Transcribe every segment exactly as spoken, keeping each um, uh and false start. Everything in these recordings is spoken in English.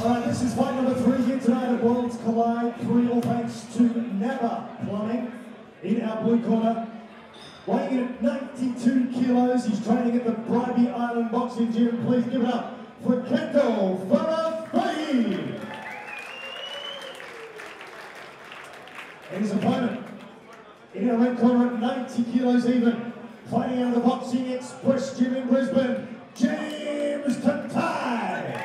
Alright, this is fight number three here tonight at Worlds Collide three, all thanks to Napa Plumbing in our blue corner. Weighing in at ninety-two kilos, he's training at the Bribey Island Boxing Gym. Please give it up for Kato Falefehi. And his opponent in our red corner at ninety kilos even, fighting out of the Boxing Express Gym in Brisbane, Te Tai.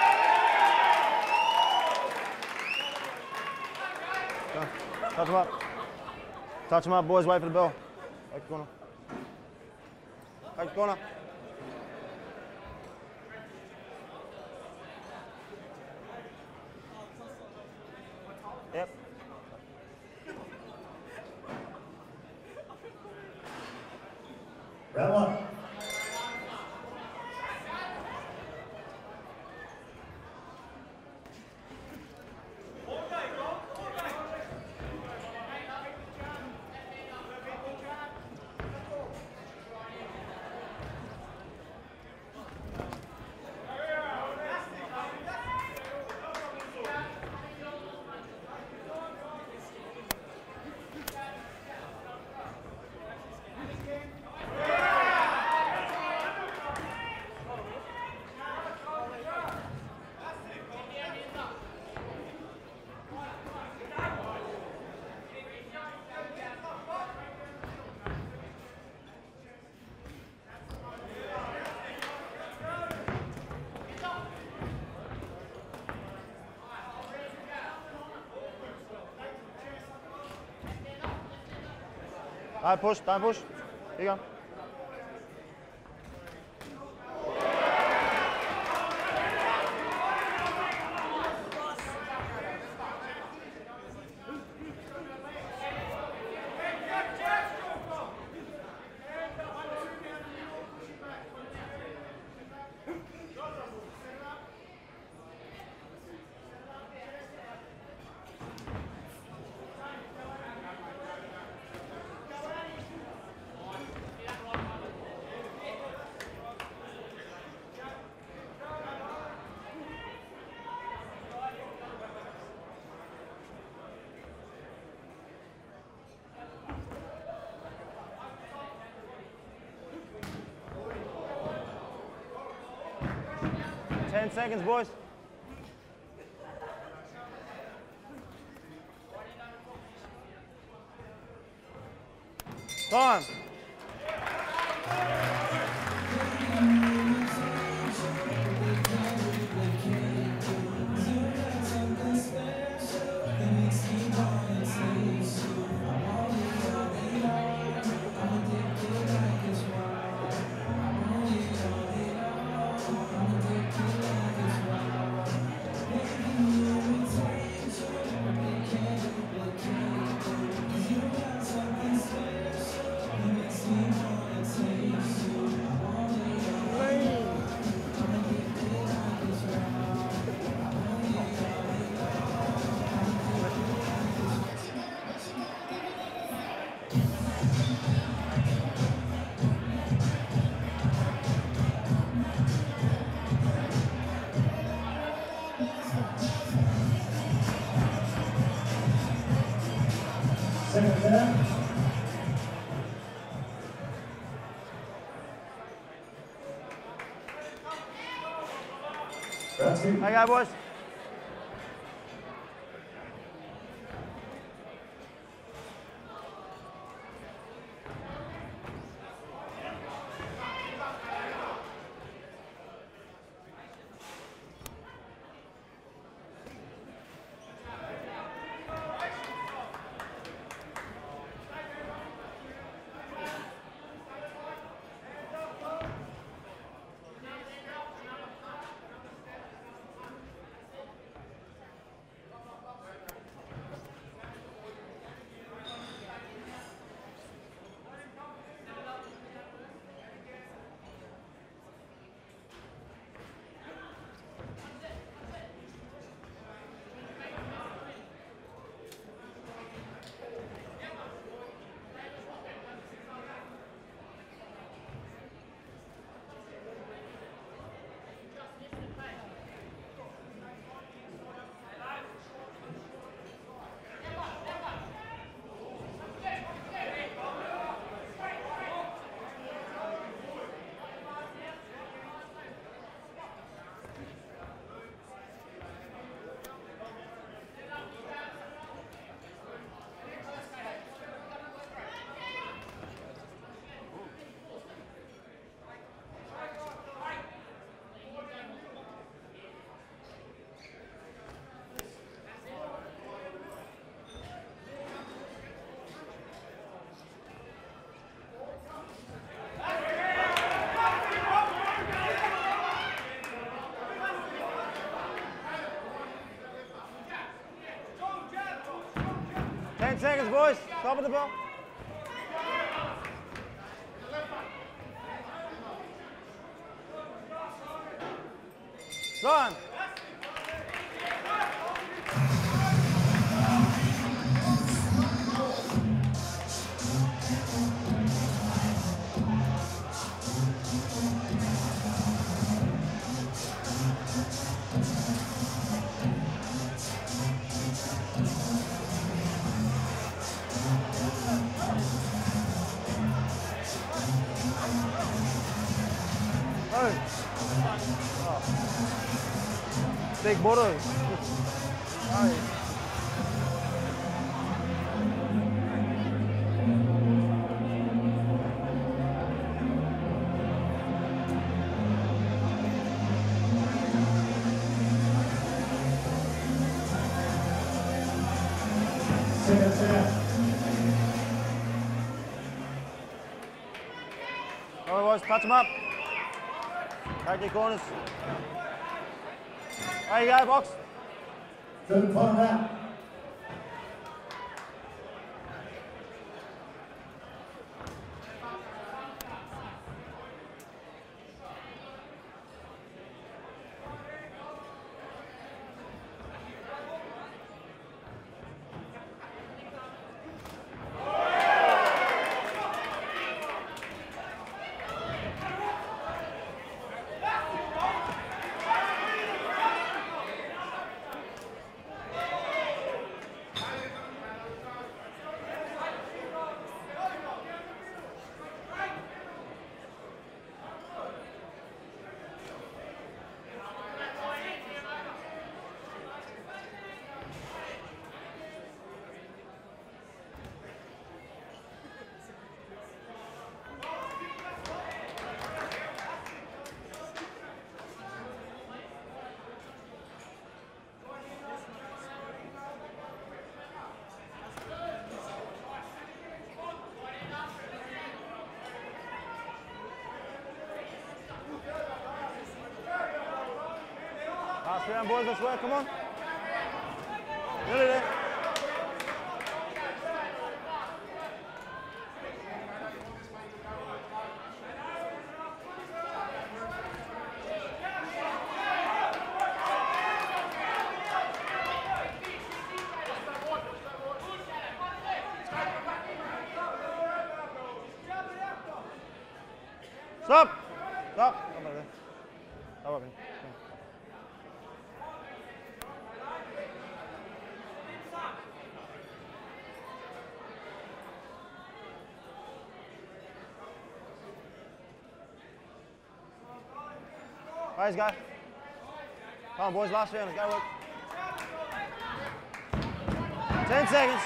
Touch him up. Touch him up, boys. Wait for the bell. Back corner. Back corner. Yep. Round one. Don't push, don't push. Here you go. Ten seconds, boys. Time. Second down. That's it. Hey, go, boys. seconds, boys. Top of the bell. Done. Oh. Big bottle. Oh. Second set. All right, boys, touch them up. Take your corners. There you go, box. Third final round. Last round, boys, let's work, come on. Nearly there. Stop! Stop! Come over there. Come over here. Let's go. Come on, boys, last round, let's go work. Ten seconds.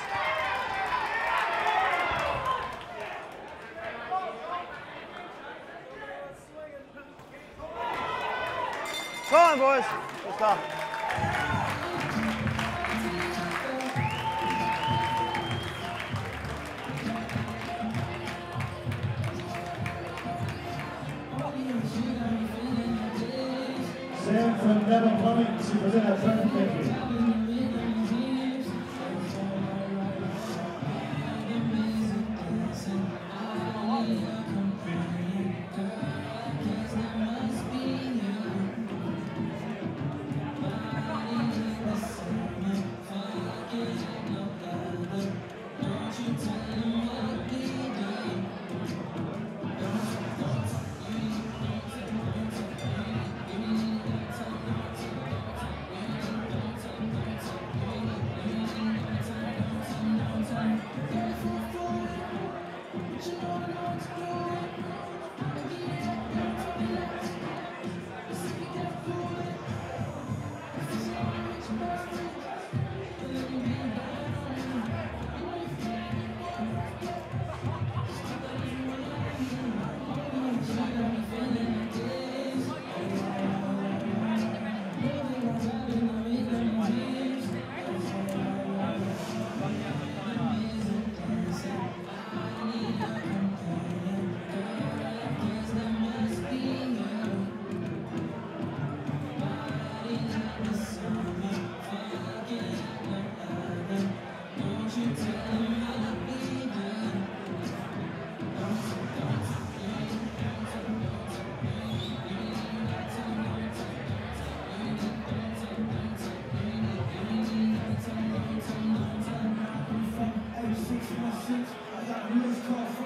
Come on, boys. Let's go. Sam from Never Plumbing to present our trophy. Thank you.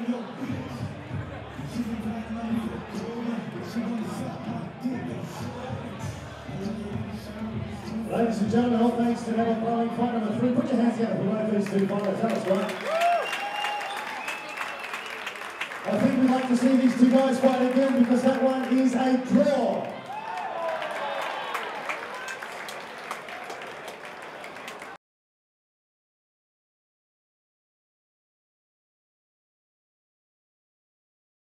Ladies and gentlemen, all thanks to Neville Plumbing, fight number three. Put your hands together for one of these two fighters. That was right. I think we'd like to see these two guys fight again because that one is a draw.